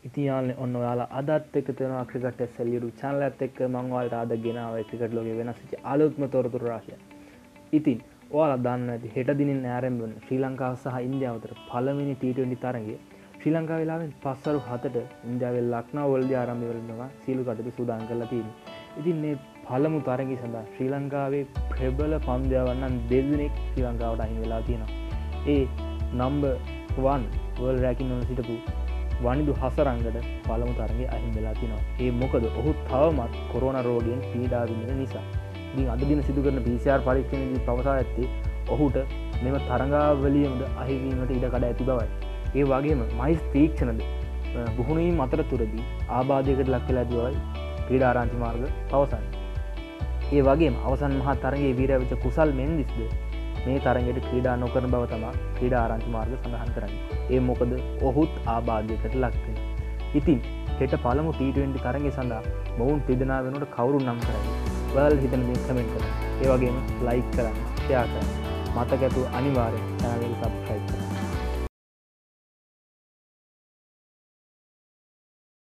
ඉතින් යාළුවනේ ඔන්න ඔයාලා අදත් එක්ක තියෙනවා ක්‍රිකට් SL YouTube channel එකත් එක්ක මම ඔයාලට අද ගෙනාවා ක්‍රිකට් ලෝකේ වෙනස් වෙච්ච අලුත්ම තොරතුරු රාශියක්. ඉතින් ඔයාලා දන්නවා ඇති හෙට දිනින් ආරම්භ වෙන ශ්‍රී ලංකාව සහ ඉන්දියාව අතර පළවෙනි T20 තරගය ශ්‍රී ලංකාව වෙලාවෙන් 5:07ට ඉන්දියාවේ ලක්නෝ වලදී ආරම්භ වෙනවා සීළු කටයුතු සූදානම් කරලා තියෙනවා. ඉතින් මේ පළමු තරගය සඳහා ශ්‍රී ලංකාවේ ප්‍රබල පන්දු දෙදෙනෙක් ශ්‍රී ලංකාවට අහිමි වෙලා තියෙනවා. ඒ number 1 world ranking වල සිටපු වනිදු හසරංගට පළමු තරගයේ අහිමි වෙලා තිනවා. ඒ මොකද ඔහු තවමත් කොරෝනා රෝගයෙන් පීඩා විඳින නිසා. ඉතින් අද දින සිදු කරන PCR පරීක්ෂණයේදී පවසා ඇත්තේ ඔහුට මෙම තරඟාවලියෙමද අහිමිවීමට ඉඩ කඩ ඇති බවයි. ඒ වගේම මයිස් තීක්ෂණද බුහුණුවීම් අතරතුරදී ආබාධයකට ලක් වෙලා ඇති බවයි ක්‍රීඩා ආරංචි මාර්ග පවසන්නේ. ඒ වගේම අවසන් මහා තරගයේ වීරය වෙච්ච කුසල් මෙන්දිස්ද මේ තරගයට ක්‍රීඩා නොකරන බව තමයි ක්‍රීඩා ආරංචි මාර්ග සඳහන් කරන්නේ. ඒ මොකද ඔහුත් ආබාධයකට ලක් වෙනවා. ඉතින් හෙට පළමු T20 තරගය සඳහා මොවුන් තිදෙනා වෙනුවට කවුරු නම් කරන්නේ? ඔයාලා හිතන දේ කමෙන්ට් කරන්න. ඒ වගේම ලයික් කරන්න, ෂෙයා කරන්න. මතක ඇතුව අනිවාර්යෙන් channel එක subscribe කරන්න.